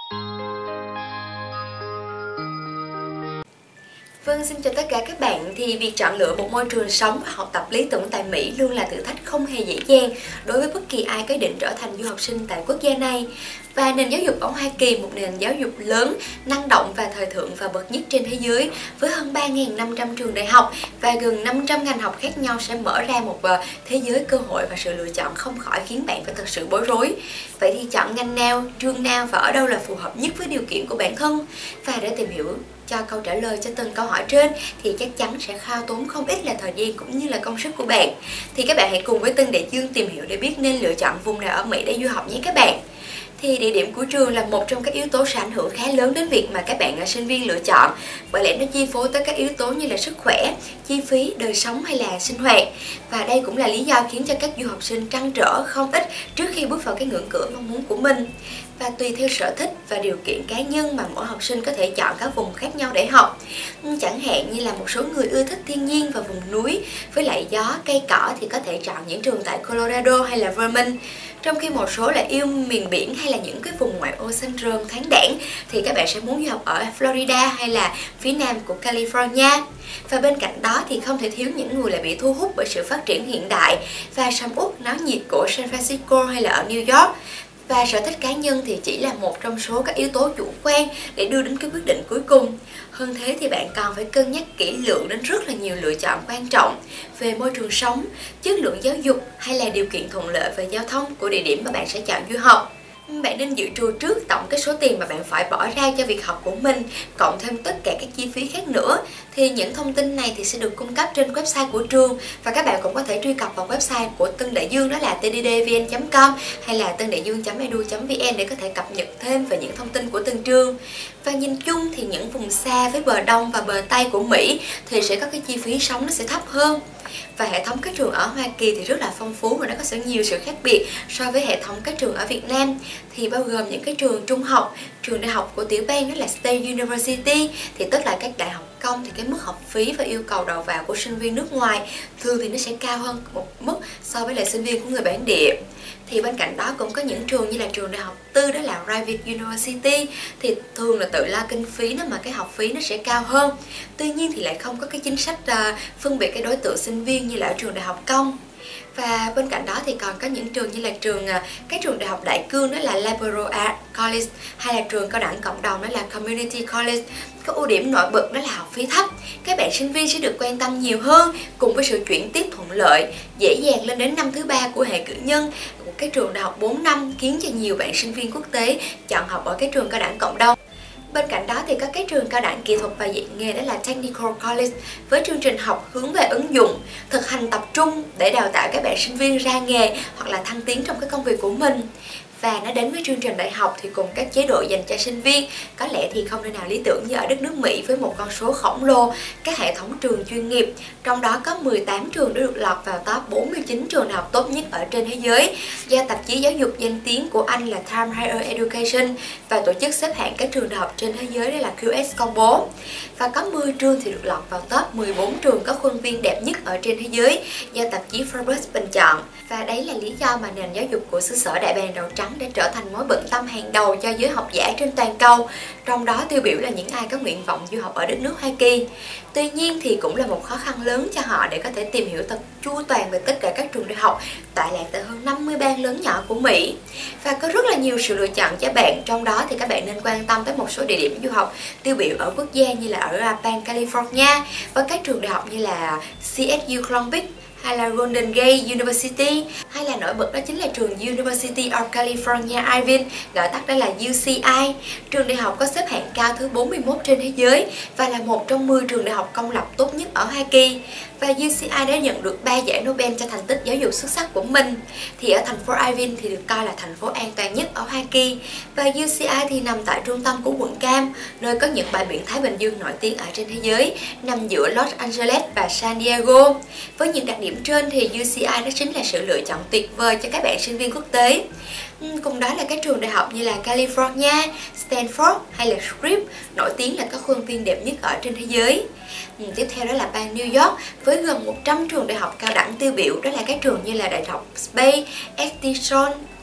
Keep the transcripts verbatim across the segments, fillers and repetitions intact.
Vâng, xin chào tất cả các bạn. Thì việc chọn lựa một môi trường sống và học tập lý tưởng tại Mỹ luôn là thử thách không hề dễ dàng đối với bất kỳ ai có ý định trở thành du học sinh tại quốc gia này. Và nền giáo dục ở Hoa Kỳ, một nền giáo dục lớn, năng động và thời thượng và bậc nhất trên thế giới, với hơn ba nghìn năm trăm trường đại học và gần năm trăm ngành học khác nhau, sẽ mở ra một thế giới cơ hội và sự lựa chọn không khỏi khiến bạn phải thật sự bối rối. Vậy thì chọn ngành nào, trường nào và ở đâu là phù hợp nhất với điều kiện của bản thân? Và để tìm hiểu cho câu trả lời cho từng câu hỏi trên thì chắc chắn sẽ hao tốn không ít là thời gian cũng như là công sức của bạn. Thì các bạn hãy cùng với Tân Đại Dương tìm hiểu để biết nên lựa chọn vùng nào ở Mỹ để du học nhé các bạn. Thì địa điểm của trường là một trong các yếu tố sẽ ảnh hưởng khá lớn đến việc mà các bạn là sinh viên lựa chọn, bởi lẽ nó chi phối tới các yếu tố như là sức khỏe, chi phí, đời sống hay là sinh hoạt. Và đây cũng là lý do khiến cho các du học sinh trăn trở không ít trước khi bước vào cái ngưỡng cửa mong muốn của mình. Và tùy theo sở thích và điều kiện cá nhân mà mỗi học sinh có thể chọn các vùng khác nhau để học. Chẳng hạn như là một số người ưa thích thiên nhiên và vùng núi với lại gió, cây cỏ thì có thể chọn những trường tại Colorado hay là Vermont. Trong khi một số là yêu miền biển hay là những cái vùng ngoại ô xanh rờn thoáng đãng thì các bạn sẽ muốn du học ở Florida hay là phía nam của California. Và bên cạnh đó thì không thể thiếu những người lại bị thu hút bởi sự phát triển hiện đại và sầm uất náo nhiệt của San Francisco hay là ở New York. Và sở thích cá nhân thì chỉ là một trong số các yếu tố chủ quan để đưa đến cái quyết định cuối cùng. Hơn thế thì bạn còn phải cân nhắc kỹ lưỡng đến rất là nhiều lựa chọn quan trọng về môi trường sống, chất lượng giáo dục hay là điều kiện thuận lợi về giao thông của địa điểm mà bạn sẽ chọn du học. Bạn nên dự trù trước tổng cái số tiền mà bạn phải bỏ ra cho việc học của mình, cộng thêm tất cả các chi phí khác nữa. Thì những thông tin này thì sẽ được cung cấp trên website của trường, và các bạn cũng có thể truy cập vào website của Tân Đại Dương, đó là t d d v n chấm com hay là tân đại dương chấm e d u chấm v n để có thể cập nhật thêm về những thông tin của từng trường. Và nhìn chung thì những vùng xa với bờ đông và bờ tây của Mỹ thì sẽ có cái chi phí sống nó sẽ thấp hơn. Và hệ thống các trường ở Hoa Kỳ thì rất là phong phú và nó có sự nhiều sự khác biệt so với hệ thống các trường ở Việt Nam, thì bao gồm những cái trường trung học, trường đại học của tiểu bang đó là State University, thì tức là các đại học công, thì cái mức học phí và yêu cầu đầu vào của sinh viên nước ngoài thường thì nó sẽ cao hơn một mức so với lại sinh viên của người bản địa. Thì bên cạnh đó cũng có những trường như là trường đại học tư, đó là Private University, thì thường là tự lo kinh phí đó mà cái học phí nó sẽ cao hơn. Tuy nhiên thì lại không có cái chính sách uh, phân biệt cái đối tượng sinh viên như là ở trường đại học công. Và bên cạnh đó thì còn có những trường như là trường các trường đại học đại cương, đó là Liberal Arts College, hay là trường cao đẳng cộng đồng, đó là Community College. Có ưu điểm nổi bật đó là học phí thấp, các bạn sinh viên sẽ được quan tâm nhiều hơn, cùng với sự chuyển tiếp thuận lợi, dễ dàng lên đến năm thứ ba của hệ cử nhân của các trường đại học bốn năm, khiến cho nhiều bạn sinh viên quốc tế chọn học ở các trường cao đẳng cộng đồng. Bên cạnh đó thì có các trường cao đẳng kỹ thuật và dạy nghề, đó là Technical College, với chương trình học hướng về ứng dụng, thực hành tập trung để đào tạo các bạn sinh viên ra nghề hoặc là thăng tiến trong cái công việc của mình. Và nó đến với chương trình đại học thì cùng các chế độ dành cho sinh viên, có lẽ thì không nơi nào lý tưởng như ở đất nước Mỹ với một con số khổng lồ các hệ thống trường chuyên nghiệp, trong đó có mười tám trường đã được lọt vào top bốn mươi chín trường đại học tốt nhất ở trên thế giới do tạp chí giáo dục danh tiếng của Anh là Time Higher Education và tổ chức xếp hạng các trường đại học trên thế giới, đó là Q S công bố. Và có mười trường thì được lọt vào top mười bốn trường có khuôn viên đẹp nhất ở trên thế giới do tạp chí Forbes bình chọn. Và đấy là lý do mà nền giáo dục của xứ sở Đại Bàng Đầu Trắng đã trở thành mối bận tâm hàng đầu cho giới học giả trên toàn cầu, trong đó tiêu biểu là những ai có nguyện vọng du học ở đất nước Hoa Kỳ. Tuy nhiên thì cũng là một khó khăn lớn cho họ để có thể tìm hiểu thật chu toàn về tất cả các trường đại học tọa lạc tại hơn năm mươi bang lớn nhỏ của Mỹ. Và có rất là nhiều sự lựa chọn cho bạn, trong đó thì các bạn nên quan tâm tới một số địa điểm du học tiêu biểu ở quốc gia như là ở bang California, với các trường đại học như là C S U Long Beach, hay là Golden Gate University, hay là nổi bật đó chính là trường University of California Irvine, gọi tắt đó là U C I. Trường đại học có xếp hạng cao thứ bốn mươi mốt trên thế giới và là một trong mười trường đại học công lập tốt nhất ở Hoa Kỳ. Và U C I đã nhận được ba giải Nobel cho thành tích giáo dục xuất sắc của mình. Thì ở thành phố Irvine thì được coi là thành phố an toàn nhất ở Hoa Kỳ. Và U C I thì nằm tại trung tâm của quận Cam, nơi có những bãi biển Thái Bình Dương nổi tiếng ở trên thế giới, nằm giữa Los Angeles và San Diego. Với những đặc điểm trên thì U C I đó chính là sự lựa chọn tuyệt vời cho các bạn sinh viên quốc tế. Cùng đó là các trường đại học như là California, Stanford hay là Scripps, nổi tiếng là có khuôn viên đẹp nhất ở trên thế giới. Tiếp theo đó là bang New York với gần một trăm trường đại học cao đẳng tiêu biểu, đó là các trường như là Đại học Space, Edison,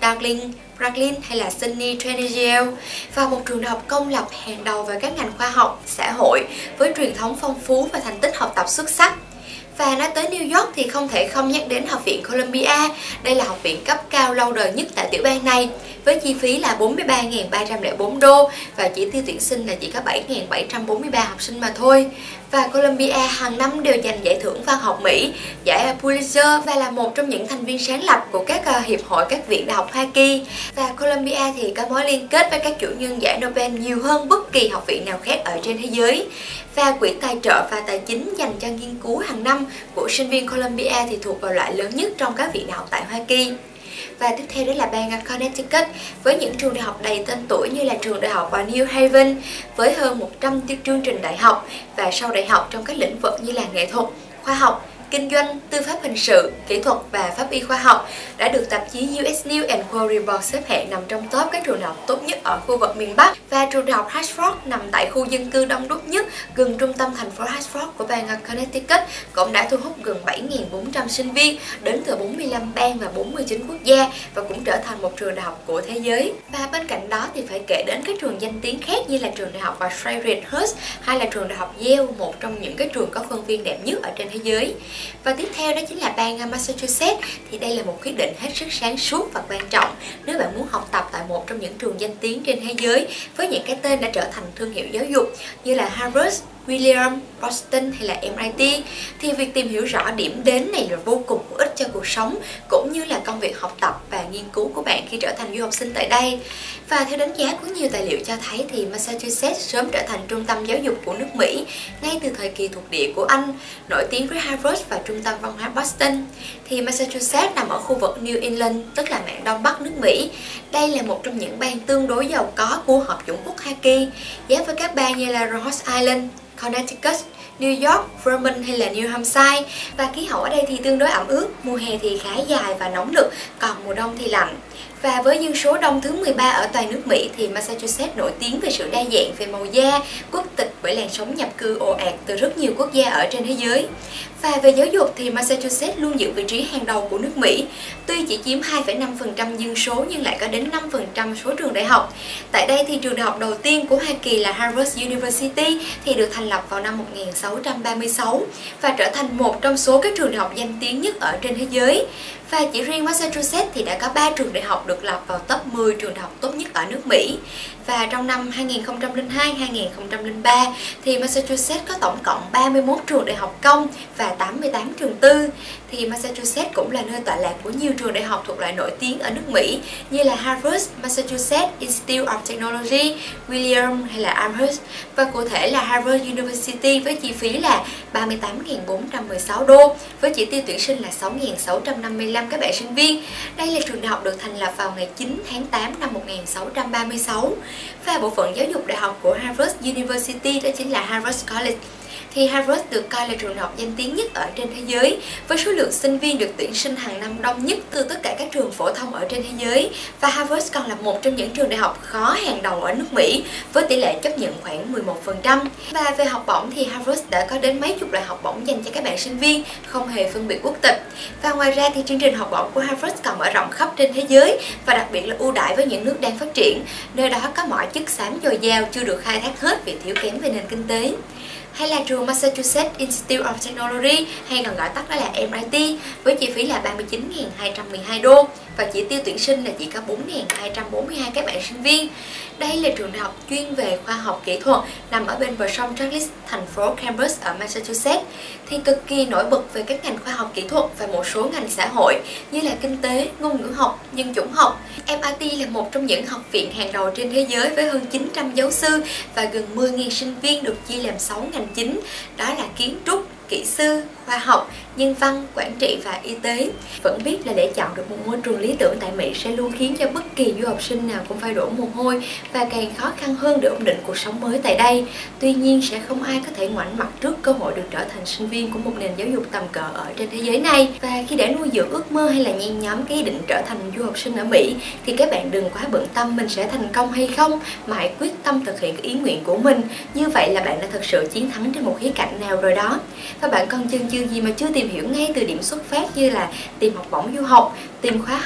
Darling, Franklin hay là Sydney Trinity, và một trường đại học công lập hàng đầu về các ngành khoa học, xã hội với truyền thống phong phú và thành tích học tập xuất sắc. Và nói tới New York thì không thể không nhắc đến Học viện Columbia. Đây là học viện cấp cao lâu đời nhất tại tiểu bang này, với chi phí là bốn mươi ba nghìn ba trăm lẻ bốn đô và chỉ tiêu tuyển sinh là chỉ có bảy nghìn bảy trăm bốn mươi ba học sinh mà thôi. Và Columbia hàng năm đều giành giải thưởng văn học Mỹ, giải Pulitzer, và là một trong những thành viên sáng lập của các uh, hiệp hội các viện đại học Hoa Kỳ. Và Columbia thì có mối liên kết với các chủ nhân giải Nobel nhiều hơn bất kỳ học viện nào khác ở trên thế giới. Và quỹ tài trợ và tài chính dành cho nghiên cứu hàng năm của sinh viên Columbia thì thuộc vào loại lớn nhất trong các viện đại học tại Hoa Kỳ. Và tiếp theo đó là bang Connecticut với những trường đại học đầy tên tuổi như là trường đại học New Haven với hơn một trăm chương trình đại học và sau đại học trong các lĩnh vực như là nghệ thuật, khoa học, kinh doanh, tư pháp hình sự, kỹ thuật và pháp y khoa học đã được tạp chí u ét News and World Report xếp hạng nằm trong top các trường đại học tốt nhất ở khu vực miền Bắc. Và trường đại học Hartford nằm tại khu dân cư đông đúc nhất gần trung tâm thành phố Hartford của bang Connecticut cũng đã thu hút gần bảy nghìn bốn trăm sinh viên đến từ bốn mươi lăm bang và bốn mươi chín quốc gia và cũng trở thành một trường đại học của thế giới. Và bên cạnh đó thì phải kể đến các trường danh tiếng khác như là trường đại học Syracuse hay là trường đại học Yale, một trong những cái trường có khuôn viên đẹp nhất ở trên thế giới. Và tiếp theo đó chính là bang Massachusetts. Thì đây là một quyết định hết sức sáng suốt và quan trọng nếu bạn muốn học tập tại một trong những trường danh tiếng trên thế giới với những cái tên đã trở thành thương hiệu giáo dục như là Harvard, William, Boston hay là em i tê. Thì việc tìm hiểu rõ điểm đến này là vô cùng hữu ích cho cuộc sống cũng như là công việc học tập và nghiên cứu của bạn khi trở thành du học sinh tại đây. Và theo đánh giá của nhiều tài liệu cho thấy thì Massachusetts sớm trở thành trung tâm giáo dục của nước Mỹ ngay từ thời kỳ thuộc địa của Anh, nổi tiếng với Harvard và trung tâm văn hóa Boston. Thì Massachusetts nằm ở khu vực New England, tức là mạn Đông Bắc nước Mỹ. Đây là một trong những bang tương đối giàu có của Hợp chủng quốc Hoa Kỳ, giáp với các bang như là Rhode Island, Connecticut, New York, Vermont hay là New Hampshire. Và khí hậu ở đây thì tương đối ẩm ướt, mùa hè thì khá dài và nóng nực, còn mùa đông thì lạnh. Và với dân số đông thứ mười ba ở toàn nước Mỹ thì Massachusetts nổi tiếng về sự đa dạng về màu da, quốc tịch bởi làn sóng nhập cư ồ ạt từ rất nhiều quốc gia ở trên thế giới. Và về giáo dục thì Massachusetts luôn giữ vị trí hàng đầu của nước Mỹ. Tuy chỉ chiếm hai phẩy năm phần trăm dân số nhưng lại có đến năm phần trăm số trường đại học. Tại đây thì trường đại học đầu tiên của Hoa Kỳ là Harvard University thì được thành lập vào năm một nghìn sáu trăm ba mươi sáu và trở thành một trong số các trường đại học danh tiếng nhất ở trên thế giới. Và chỉ riêng Massachusetts thì đã có ba trường đại học được lọt vào top mười trường đại học tốt nhất ở nước Mỹ. Và trong năm hai nghìn không trăm lẻ hai đến hai nghìn không trăm lẻ ba thì Massachusetts có tổng cộng ba mươi mốt trường đại học công và tám mươi tám trường tư. Thì Massachusetts cũng là nơi tọa lạc của nhiều trường đại học thuộc loại nổi tiếng ở nước Mỹ như là Harvard, Massachusetts Institute of Technology, William hay là Amherst. Và cụ thể là Harvard University với chi phí là ba mươi tám nghìn bốn trăm mười sáu đô với chỉ tiêu tuyển sinh là sáu nghìn sáu trăm năm mươi lăm các bạn sinh viên. Đây là trường đại học được thành lập vào ngày chín tháng tám năm một nghìn sáu trăm ba mươi sáu. Và bộ phận giáo dục đại học của Harvard University đó chính là Harvard College. Thì Harvard được coi là trường đại học danh tiếng nhất ở trên thế giới với số lượng sinh viên được tuyển sinh hàng năm đông nhất từ tất cả các trường phổ thông ở trên thế giới. Và Harvard còn là một trong những trường đại học khó hàng đầu ở nước Mỹ với tỷ lệ chấp nhận khoảng mười một phần trăm. Và về học bổng thì Harvard đã có đến mấy chục loại học bổng dành cho các bạn sinh viên không hề phân biệt quốc tịch. Và ngoài ra thì chương trình học bổng của Harvard còn mở rộng khắp trên thế giới và đặc biệt là ưu đãi với những nước đang phát triển, nơi đó có mọi chất xám dồi dào chưa được khai thác hết vì thiếu kém về nền kinh tế. Hay là trường Massachusetts Institute of Technology hay còn gọi tắt đó là em i tê với chi phí là ba mươi chín nghìn hai trăm mười hai đô và chỉ tiêu tuyển sinh là chỉ có bốn nghìn hai trăm bốn mươi hai các bạn sinh viên. Đây là trường đại học chuyên về khoa học kỹ thuật nằm ở bên bờ sông Charles, thành phố Cambridge ở Massachusetts. Thì cực kỳ nổi bật về các ngành khoa học kỹ thuật và một số ngành xã hội như là kinh tế, ngôn ngữ học, nhân chủng học. em i tê là một trong những học viện hàng đầu trên thế giới với hơn chín trăm giáo sư và gần mười nghìn sinh viên được chia làm sáu ngành chính, đó là kiến trúc, kỹ sư, khoa học, nhân văn, quản trị và y tế. Vẫn biết là để chọn được một môi trường lý tưởng tại Mỹ sẽ luôn khiến cho bất kỳ du học sinh nào cũng phải đổ mồ hôi và càng khó khăn hơn để ổn định cuộc sống mới tại đây. Tuy nhiên sẽ không ai có thể ngoảnh mặt trước cơ hội được trở thành sinh viên của một nền giáo dục tầm cỡ ở trên thế giới này. Và khi đã nuôi dưỡng ước mơ hay là nhen nhóm cái ý định trở thành du học sinh ở Mỹ thì các bạn đừng quá bận tâm mình sẽ thành công hay không, mà hãy quyết tâm thực hiện ý nguyện của mình. Như vậy là bạn đã thực sự chiến thắng trên một khía cạnh nào rồi đó. Và bạn còn chần chừ gì mà chưa tìm hiểu ngay từ điểm xuất phát như là tìm học bổng du học, tìm khóa học,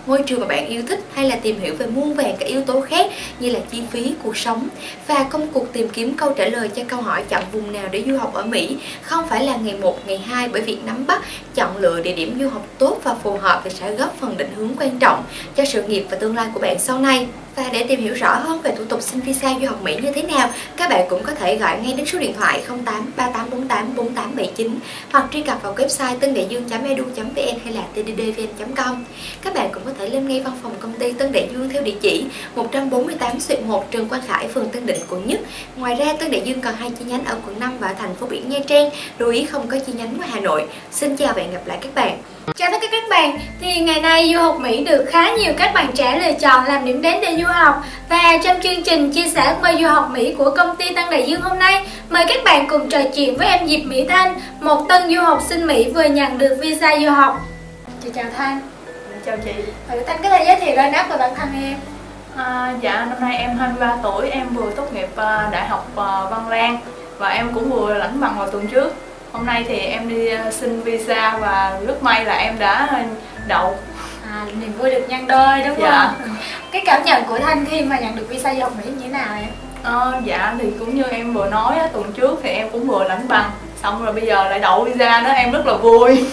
môi trường mà bạn yêu thích, hay là tìm hiểu về muôn vàn các yếu tố khác như là chi phí, cuộc sống. Và công cuộc tìm kiếm câu trả lời cho câu hỏi chọn vùng nào để du học ở Mỹ không phải là ngày một, ngày hai, bởi việc nắm bắt, chọn lựa địa điểm du học tốt và phù hợp thì sẽ góp phần định hướng quan trọng cho sự nghiệp và tương lai của bạn sau này. Và để tìm hiểu rõ hơn về thủ tục xin visa du học Mỹ như thế nào, các bạn cũng có thể gọi ngay đến số điện thoại không tám ba tám bốn tám bốn tám bảy chín hoặc truy cập vào website tân đại dương chấm e d u chấm v n hay là t d d v n chấm com. Các bạn cũng có thể lên ngay văn phòng công ty Tân Đại Dương theo địa chỉ một trăm bốn mươi tám xuyệt một Trần Quang Khải, phường Tân Định, quận Nhất. Ngoài ra, Tân Đại Dương còn hai chi nhánh ở quận năm và thành phố biển Nha Trang, lưu ý không có chi nhánh ngoài Hà Nội. Xin chào và hẹn gặp lại các bạn. Chào tất cả các bạn, thì ngày nay du học Mỹ được khá nhiều các bạn trẻ lựa chọn làm điểm đến để du học. Và trong chương trình chia sẻ mời du học Mỹ của công ty Tân Đại Dương hôm nay, mời các bạn cùng trò chuyện với em Diệp Mỹ Thanh, một tân du học sinh Mỹ vừa nhận được visa du học. Chị chào Thanh. Chào chị. Và Thanh có thể giới thiệu đôi nắp về bản thân em. À, dạ, năm nay em hai mươi ba tuổi, em vừa tốt nghiệp uh, Đại học uh, Văn Lang và em cũng vừa lãnh bằng vào tuần trước. Hôm nay thì em đi uh, xin visa và rất may là em đã đậu. À, niềm vui được nhân đôi đúng dạ. không? Cái cảm nhận của Thanh khi mà nhận được visa du học Mỹ như thế nào em? À, dạ thì cũng như em vừa nói, tuần trước thì em cũng vừa lãnh bằng, xong rồi bây giờ lại đậu visa nữa, em rất là vui.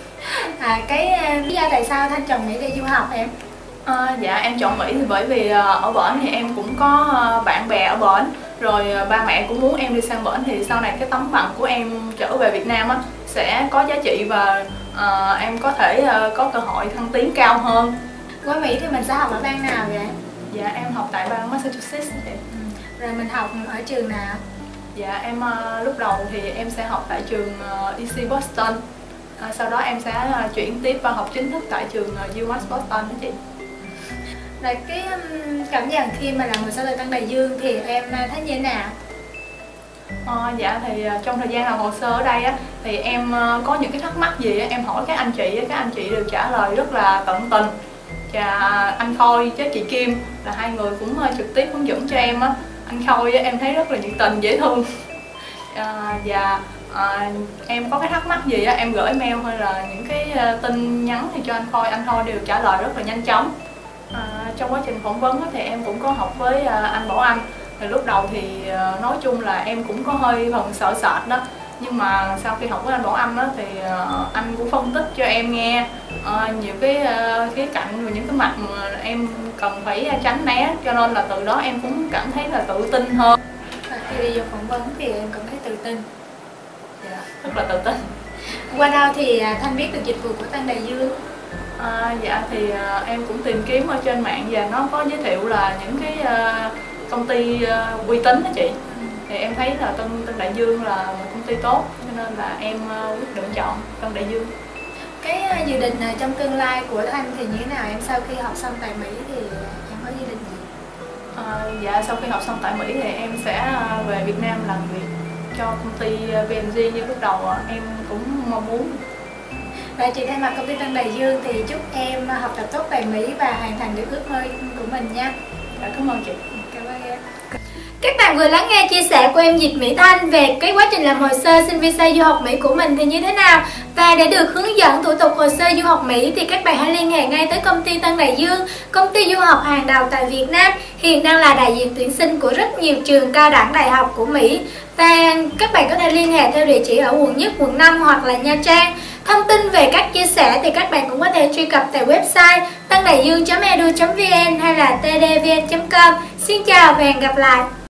À, cái uh, lý do tại sao Thanh chọn Mỹ để du học em? À, dạ em chọn Mỹ thì bởi vì uh, ở bển thì em cũng có uh, bạn bè ở bển, rồi uh, ba mẹ cũng muốn em đi sang bển thì sau này cái tấm bằng của em trở về Việt Nam á sẽ có giá trị và uh, em có thể uh, có cơ hội thăng tiến cao hơn. Qua Mỹ thì mình sẽ học ở bang nào vậy? Dạ em học tại bang Massachusetts. Ừ. Rồi mình học ở trường nào? Dạ em uh, lúc đầu thì em sẽ học tại trường uh, e xê Boston. À, sau đó em sẽ uh, chuyển tiếp và học chính thức tại trường uh, u ét Boston đó chị. Rồi cái um, cảm nhận khi mà là người sau đời Tân Đại Dương thì em uh, thấy như thế nào? À, dạ thì uh, trong thời gian làm hồ sơ ở đây á thì em uh, có những cái thắc mắc gì á, em hỏi các anh chị á, các anh chị đều trả lời rất là tận tình. Và anh Khôi với chị Kim là hai người cũng uh, trực tiếp hướng dẫn cho em á. Anh Khôi á, em thấy rất là nhiệt tình, dễ thương. À, và à, em có cái thắc mắc gì á, em gửi mail hay là những cái uh, tin nhắn thì cho anh Khôi, anh Khôi đều trả lời rất là nhanh chóng. À, trong quá trình phỏng vấn á, thì em cũng có học với uh, anh Bảo Anh. Thì lúc đầu thì uh, nói chung là em cũng có hơi phần sợ sệt đó, nhưng mà sau khi học với anh Bảo Anh đó thì uh, anh cũng phân tích cho em nghe uh, nhiều cái uh, khía cạnh và những cái mặt mà em cần phải tránh né, cho nên là từ đó em cũng cảm thấy là tự tin hơn. À, khi đi vô phỏng vấn thì em cảm thấy tự tin. Dạ, rất là tự tin. Qua đâu thì Thanh biết được dịch vụ của Tân Đại Dương? À, dạ thì uh, em cũng tìm kiếm ở trên mạng và nó có giới thiệu là những cái uh, công ty uh, uy tín đó chị. Ừ. Thì em thấy là Tân Tân Đại Dương là một công ty tốt, cho nên là em uh, quyết định chọn Tân Đại Dương. Cái uh, dự định uh, trong tương lai của Thanh thì như thế nào em? Sau khi học xong tại Mỹ thì uh, em có dự định gì? À, dạ sau khi học xong tại Mỹ thì em sẽ uh, về Việt Nam làm việc cho công ty uh, vê en giê như lúc đầu uh, em cũng mong muốn. Và chị thay mặt công ty Tân Đại Dương thì chúc em học tập tốt tại Mỹ và hoàn thành được ước mơ của mình nha. Dạ, cảm ơn chị. Cảm ơn em. Các bạn vừa lắng nghe chia sẻ của em Diệp Mỹ Thanh về cái quá trình làm hồ sơ xin visa du học Mỹ của mình thì như thế nào. Và để được hướng dẫn thủ tục hồ sơ du học Mỹ thì các bạn hãy liên hệ ngay tới công ty Tân Đại Dương, công ty du học hàng đầu tại Việt Nam, hiện đang là đại diện tuyển sinh của rất nhiều trường cao đẳng đại học của Mỹ. Và các bạn có thể liên hệ theo địa chỉ ở quận Nhất, quận năm hoặc là Nha Trang. Thông tin về các chia sẻ thì các bạn cũng có thể truy cập tại website tân đại dương chấm e d u chấm v n hay là t d v n chấm com. Xin chào và hẹn gặp lại.